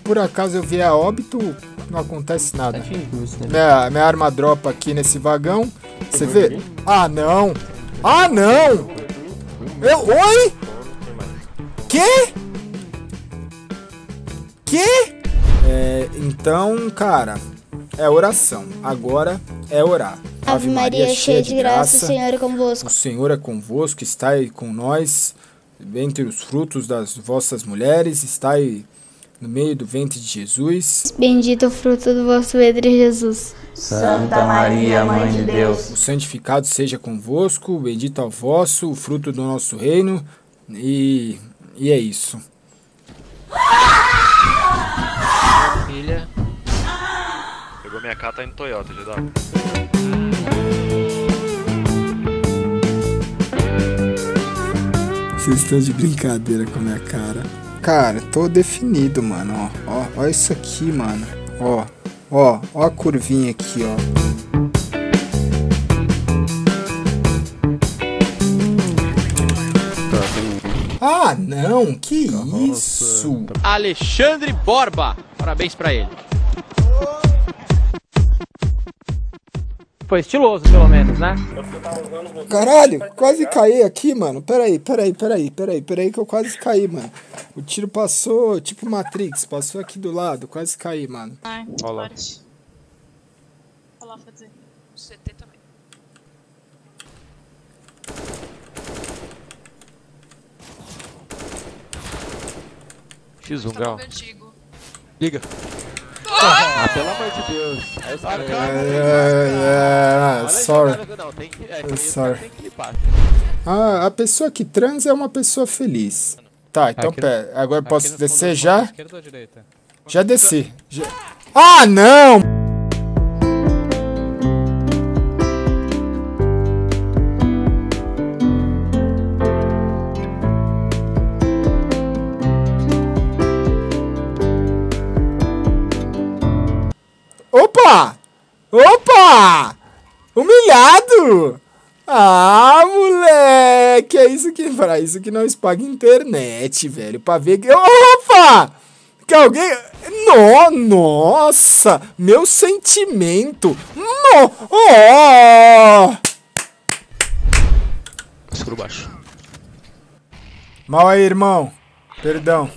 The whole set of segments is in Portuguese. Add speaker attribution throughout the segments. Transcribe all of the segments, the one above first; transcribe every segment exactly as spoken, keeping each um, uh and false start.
Speaker 1: por acaso eu vier a óbito, não acontece nada.
Speaker 2: Tá injusto, né?
Speaker 1: Minha, minha arma dropa aqui nesse vagão. Você vê? Ah, não! Ah, não! Eu... Oi? Que? Que? É, então, cara, é oração. Agora é orar.
Speaker 3: Ave Maria, cheia de graça, o Senhor é convosco.
Speaker 1: O Senhor é convosco, estai com nós, entre os frutos das vossas mulheres, estai no meio do ventre de Jesus.
Speaker 3: Bendito o fruto do vosso ventre, Jesus.
Speaker 2: Santa Maria, Mãe de Deus.
Speaker 1: O santificado seja convosco, bendito é o vosso, o fruto do nosso reino. E, e é isso.
Speaker 4: Filha.
Speaker 5: Pegou minha K, tá indo Toyota, já dá.
Speaker 1: Vocês estão de brincadeira com a minha cara. Cara, tô definido, mano, ó. Ó, ó isso aqui, mano. Ó, ó, ó a curvinha aqui, ó. Ah, não, que isso?
Speaker 4: Alexandre Borba. Parabéns pra ele. Foi estiloso, pelo menos, né?
Speaker 1: Caralho, quase caí aqui, mano. Peraí, peraí, peraí, peraí, peraí que eu quase caí, mano. O tiro passou, tipo Matrix, passou aqui do lado, quase caí, mano.
Speaker 6: Ai,
Speaker 5: Olá.
Speaker 6: pode. Olha lá, fazer. O C T também.
Speaker 5: X um,
Speaker 6: Tá
Speaker 5: Gal.
Speaker 6: no vertigo.
Speaker 5: Liga. Ah, pelo amor de Deus. Aí os caras...
Speaker 1: É, é, sorry.
Speaker 5: Não, tem que... É,
Speaker 1: Sorry.
Speaker 5: tem que limpar.
Speaker 1: Ah, a pessoa que transa é uma pessoa feliz. Tá, então
Speaker 4: Aqui-
Speaker 1: pera, agora
Speaker 4: Aqui
Speaker 1: posso
Speaker 4: no
Speaker 1: descer
Speaker 4: fundo,
Speaker 1: já?
Speaker 4: Esquerda ou direita?
Speaker 1: Já desci. Já... Ah, não! Opa! Opa! Humilhado! Ah, moleque! É isso que... Para isso que nós paga internet, velho. Pra ver que... Opa! Que alguém... No, nossa! Meu sentimento! No, oh!
Speaker 5: Escuro baixo.
Speaker 1: Mal aí, irmão. Perdão.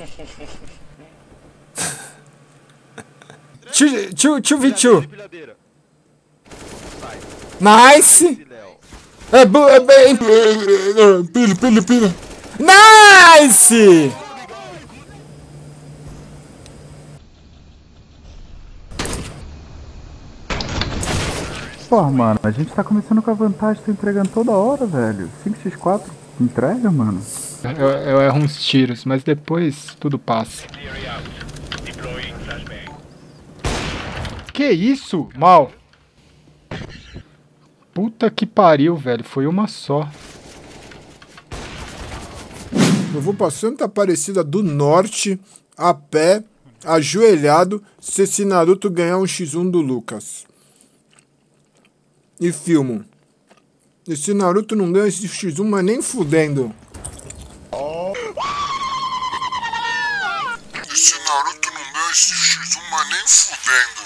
Speaker 1: Tchu, tchu, tchu, vi, tchu. Nice! É, bu- é bem... Pila, pila, pila. Nice!
Speaker 7: Porra, mano, a gente tá começando com a vantagem, tá entregando toda hora, velho. cinco por quatro entrega, mano.
Speaker 1: Eu, eu erro uns tiros, mas depois tudo passa. Que isso? Mal. Puta que pariu, velho. Foi uma só. Eu vou pra Santa Aparecida do Norte, a pé, ajoelhado, se esse Naruto ganhar um xis um do Lucas. E filmo. Esse Naruto não ganha esse xis um, mas nem fudendo. Esse Naruto não ganha esse xis um, mas nem fudendo.